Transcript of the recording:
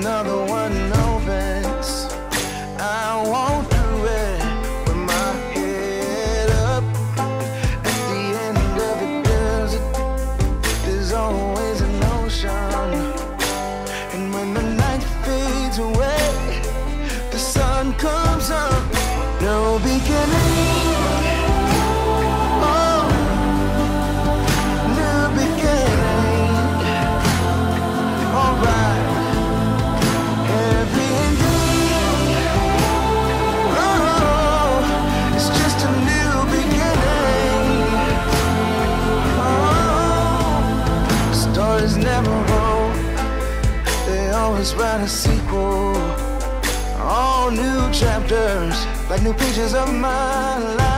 another one opens, I won't do it with my head up. At the end of the desert, there's always an ocean. And when the night fades away, the sun comes up. No beginning. Never wrote, they always write a sequel. All new chapters, like new pages of my life.